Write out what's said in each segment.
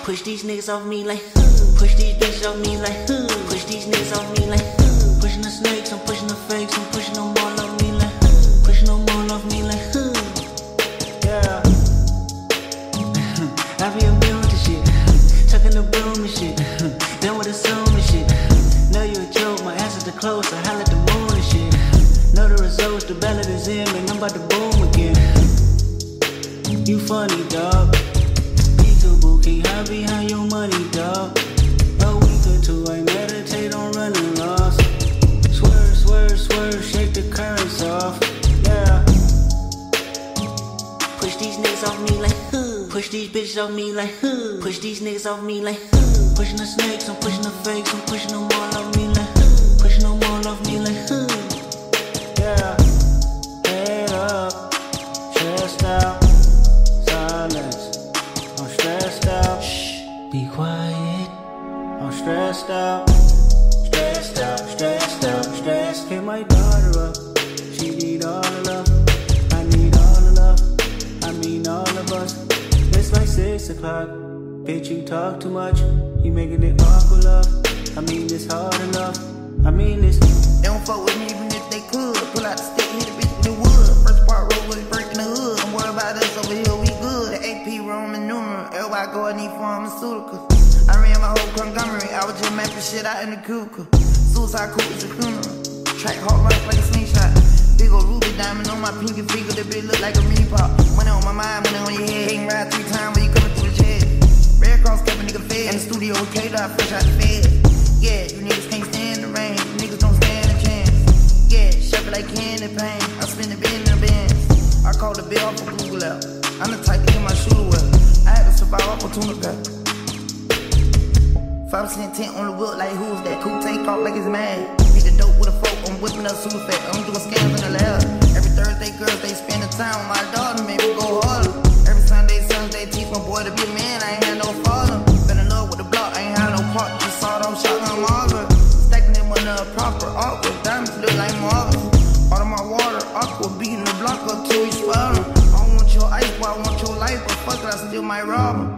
Push these niggas off me like push these bitches off me like push these niggas off me like pushing the snakes, I'm pushing the fakes, I'm pushing them all off me like pushing them all off me like yeah. I be immune to shit, tucking the broom and shit, done with assuming shit. Know you a joke, my ass is the close, I holla at the moon and shit. Know the results, the ballot is in, man, I'm about to boom again. You funny, dog. Peekaboo, can't hide behind your money, dog. A week or two, I meditate on running loss. Swerve, swerve, swerve, shake the currents off. Yeah. Push these niggas off me like push these bitches off me like push these niggas off me like pushing the snakes, I'm pushing the fakes, I'm pushing them all off me like pushing them all off me like yeah. Head up, chest out, silence. I'm stressed out. Shh, be quiet. I'm stressed out, stressed out, stressed out, stressed. Hit my daughter up. She need all the love. I need all the love. I mean all of us. It's like 6 o'clock. Bitch, you talk too much. You making it awkward, love. I mean it's hard enough. I mean it's. They don't fuck with me even if they could. Pull out the stick, hit the bitch with the wood. First part roll with it, breaking the hood. Don't worry about us over here, we good. The AP Roman numeral. Everybody go, I need pharmaceuticals. I ran my whole conglomerate. I was just mapping shit out in the cubicle. Suicide cool is a funeral. Track hard life like a slingshot. Big ol' ruby diamond on my pinky finger. That bitch look like a mini pop. Money on my mind, money on your head. Ain't ride 3 times when you coming through the jet. Red Cross kept a nigga fed. In the studio with K-Dot, fresh out the fed. Yeah, you niggas can't stand the rain. You niggas don't stand a chance. Yeah, shuffle like candy paint. I spin the bin in the bins. I call the bill off of Google out. I'm the type to get my shooter well. I had to survive off a tuna pack. 5% tent on the wood like who's that? Cool take off like it's mad. Beat the dope with a fork, I'm whipping up super fat. I'm doing scams in the lab. Every Thursday, girls, they spend the time with my daughter, make me go harder. Every Sunday, teach my boy to be a man, I ain't had no father. Been in love with the block, I ain't had no part. Just saw them shotgun Marvin. Stacking them on the proper awkward. Diamonds look like Marvin. All of my water, aqua, beating the block up till we swell. I don't want your ice, but I want your life. But fuck it, I still might rob him.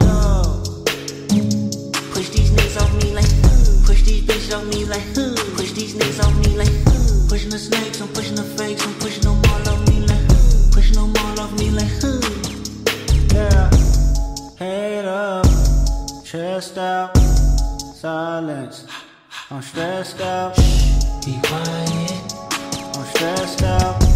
Push these niggas off me like push these bitches off me like push these niggas off me like pushing the snakes, I'm pushing the fakes, I'm pushing them all off me like pushing them all off me like yeah. Head up, chest out, silence. I'm stressed out. Shh, be quiet. I'm stressed out.